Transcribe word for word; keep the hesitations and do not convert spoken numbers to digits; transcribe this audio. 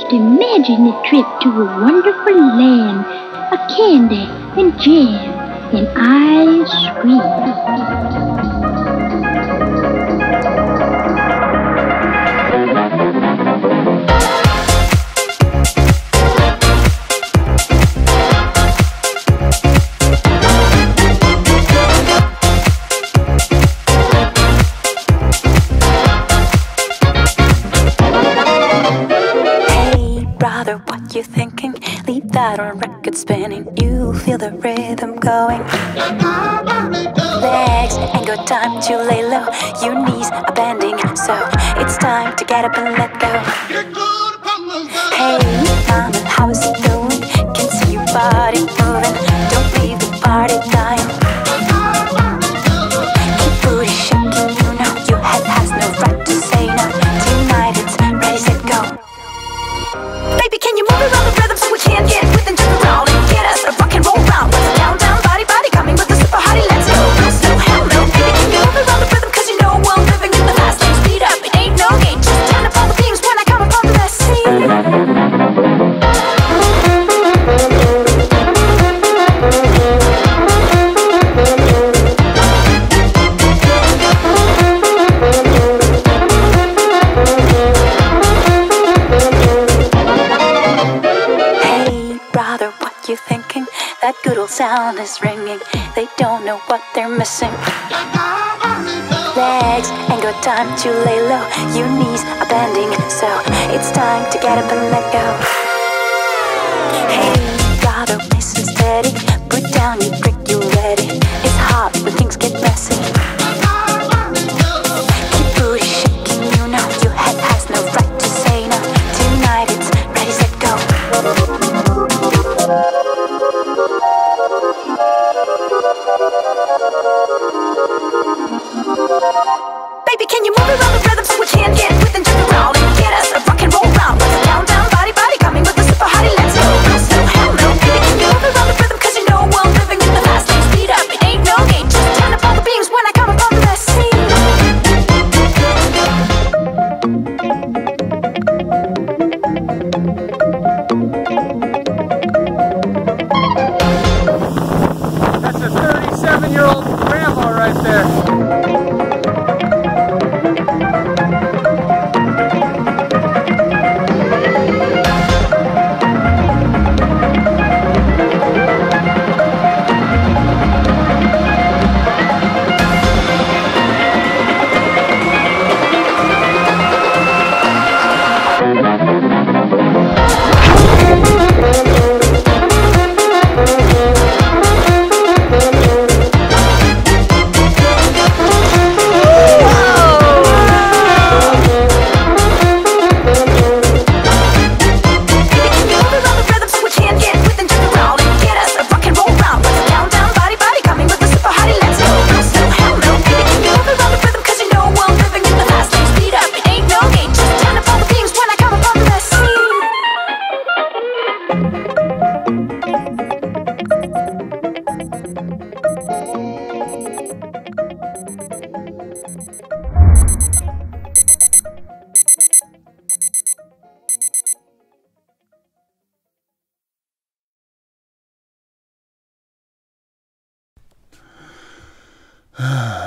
Just imagine the trip to a wonderful land of candy and jam and ice cream. What you thinking? Leave that on record spinning. You feel the rhythm going. Legs ain't got time to lay low. Your knees are bending, so it's time to get up and let go. Hey, mama, how is it going? Can see your body moving. Don't leave the party dying. Keep booty shaking, you know your head has no right to say no. Tonight it's ready, set, go. Baby, can you move around the rhythm so we can get with and jump around and get us a rock and roll round? What's a down, down, body, body coming with the super hottie? Let's go, no slow, hell no. Baby, can you move around the rhythm? Cause you know I'm living in the fast lane. Speed up, it ain't no game. Just turn up all the beams when I come upon the scene. You thinking that good old sound is ringing? They don't know what they're missing. Legs ain't got time to lay low. Your knees are bending, so it's time to get up and let go. Hey, brother, listen steady. Put down your brick, you ready. It's hot when things get messy. Keep booty shaking, you know your head has no right to say no. Tonight it's ready, set, go. Baby, can you move around the rhythm so we can get with and jump around and get us a rock and roll round? What's a down, down, body, body coming with the super hottie? Let's go, no slow, hell no. Baby, can you move around the rhythm? Cause you know I'm living in the fast lane. Speed up, it ain't no game. Just turn up all the beams when I come upon the scene. That's a thirty-seven-year-old grandma right there. Ah.